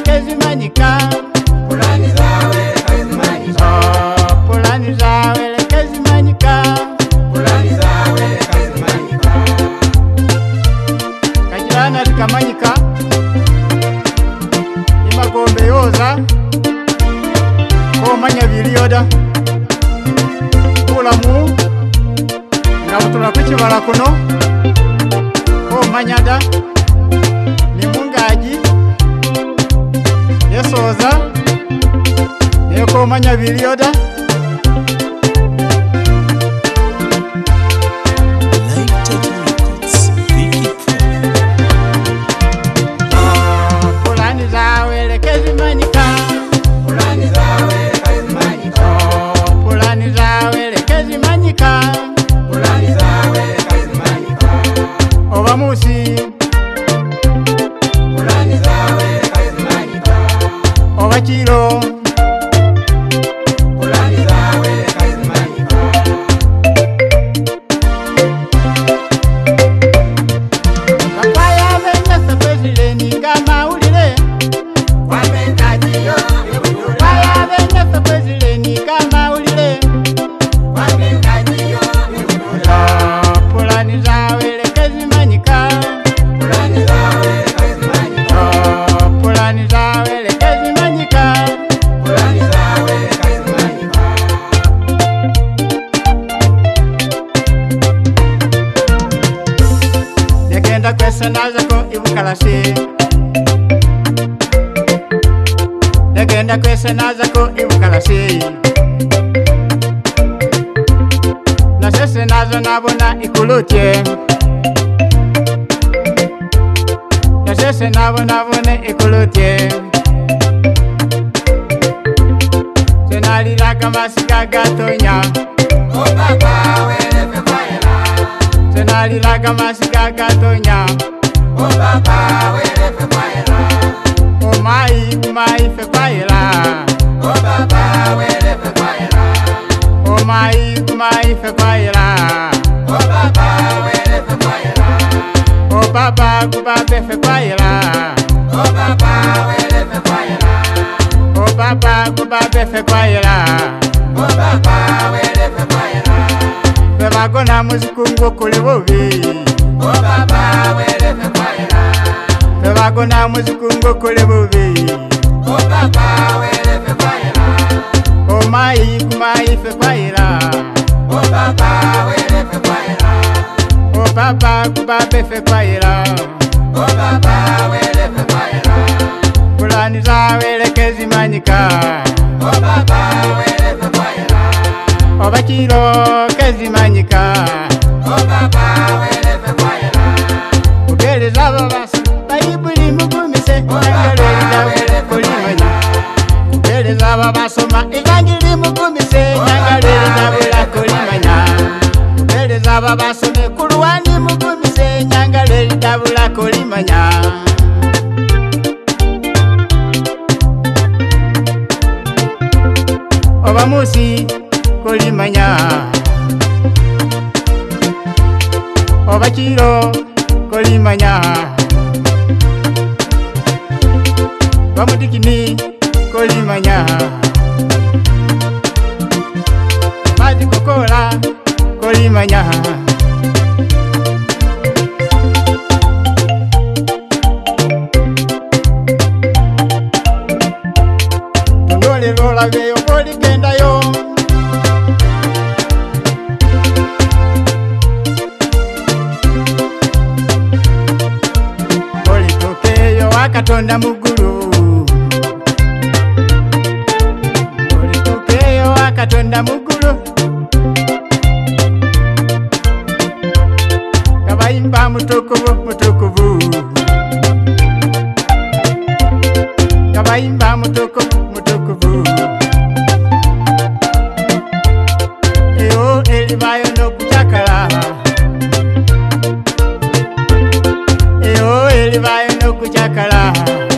kezimanyika. Pulani zawe kezimanyika. Pulani zawe kezimanyika. Pulani zawe kezimanyika. Kajirana zikamanyika. Imagombe yoza komanya biliyoda bulamu nga butula kuchibala kuno komanyada ni mungaji yesoza nekomanya biliyoda. Pulani zawe kezimanyika. Pulani zawe kezimanyika. Pulani zawe kezimanyika. Pulani zawe kezimanyika. Oba musi. Pulani zawe kezimanyika. Oba kiro. Pulani zawe kezimanyika. Kapaya benya sepezileni kamawulire. Wamengajiyo Kapaya benya sepezileni kamawulire. wamengajiyo Pulani zawe kezimanyika. Pulani zawe kezimanyika. Pulani zawe kezimanyika. Pulani zawe kezimanyika. Negenda kwesanazako ibukalasi. Negenda kwesanazako ibukalasi. Nasese nazo nabona ikulutye. Nasese nabone ikulutye. Senaliraga masika gatonya. O baba wele fefayela. Senaliraga masika gatonya. O baba wele fefayela. O mai fekwaila. O baba wele fefayela. O mai fekwaila. O baba wele fefayela. O baba kubabe fekwaila. O baba wele fefayela. O baba kubabe fekwaila. O baba wele fefayela. Bebagona muzikungu kuli bubi. O baba wele fefayela. Bebagona muzikungu kuli bubi. O baba wele fefayela. O mai fekwaila. O baba wele fefayela. O baba kubabe fekwaila. O baba wele fefayela. Pulani zawe kezimanyika. O baba wele fefayela. Oba kiro kezimanyika. O baba wele fefayela. Ugeleza babasa bayibuli mugumise nyangaleli dawe kulimanya. Ugeleza babasoma evangeli mugumise nyangaleli dawe kulimanya. Ugeleza babasome kuluwani mugumise nyangaleli dawe kulimanya. Oba musi kulimanya. Oba kiro kulimanya. Bamudikini kulimanya. Mazi kokola kulimanya. Tundole lola veyo koligendayo. Olitokeyo wakatonda mugulu. Olitokeyo wakatonda mugulu. Kabayimba mutukuvu mutukuvu. Kabayimba mutukuvu mutukuvu. Eyo elivayo nokuchakala. Eyo elivayo nokuchakala.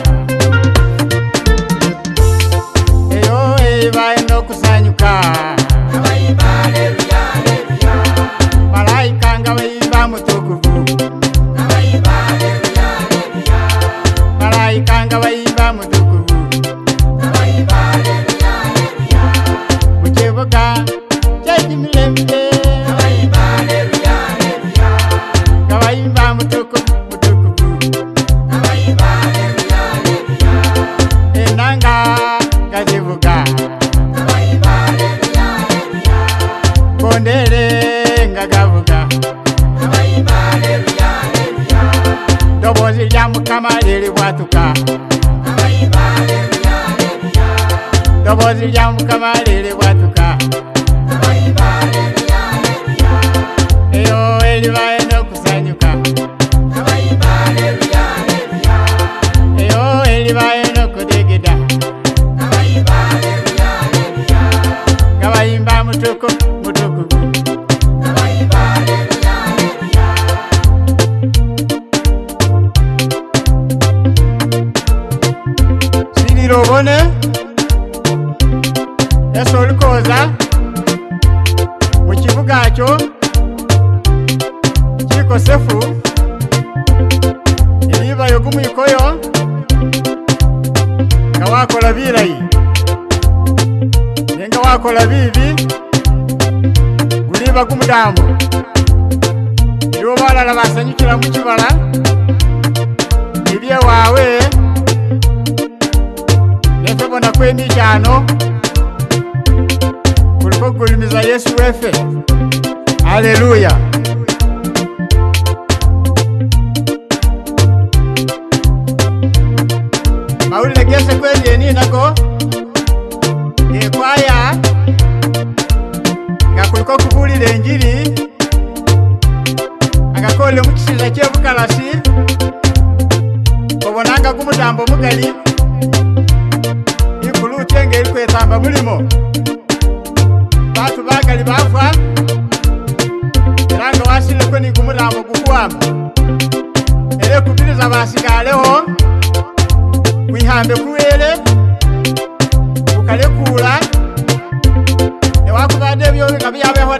Eyo elivayo nokusanyuka. Abayimba haleluya haleluya. Malaika nga bayimba mutukuvu. Abayimba haleluya haleluya. Malaika nga bayimba mutukuvu. bwatuka abayimba haleluya haleluya dobozi lya Mukama lili bwatuka abayimba haleluya haleluya eyo eliva eno kusanyuka abayimba haleluya haleluya eyo eliva eno kudigida abayimba haleluya haleluya gabayimba mutuku mutuku abayimba haleluya haleluya silirobone esolikoza mu kibuga kyo kikosefu elibayo gumwikoyo nga wakola bilayi nenga wakola bibi guliba gumudambo iliwo balala basanyukila mu kibala ebye wawe nefe bona kwemikyano kuliko gulimiza Yesu wefe haleluya mawulire gese kwelyeni nago gekwaya nga kuliko kubulira enjiri agakole mu kisiza kyebukalasi obonanga gumutambo mugali ikuluutye ngeri kwetamba mulimo batu bagali bafa era nga wasileko ni gumutambo gukwama era kubiriza basigaleho kwihambe kuwele kukalekula ewakubadde ebyo nga byabeho